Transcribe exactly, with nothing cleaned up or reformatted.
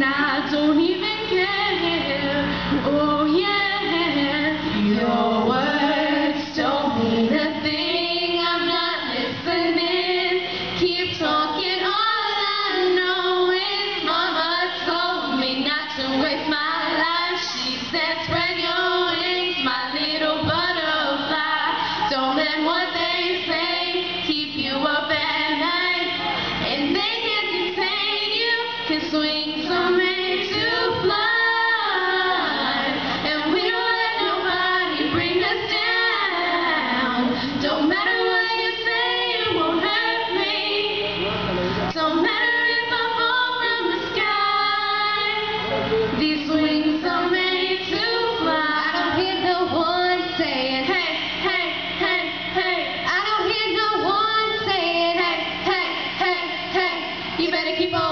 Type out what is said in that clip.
I don't even care. Oh yeah, your words don't mean a thing. I'm not listening. Keep talking. All I know is Mama told me not to waste my life. She said, spread your wings, my little butterfly. Don't let what they say keep you up at night. And they can't detain you, can swing so made to fly. And we don't let nobody bring us down. Don't matter what you say, it won't hurt me. Don't matter if I fall from the sky. These wings are made to fly. I don't hear no one saying, hey, hey, hey, hey. I don't hear no one saying, hey, hey, hey, hey. You better keep on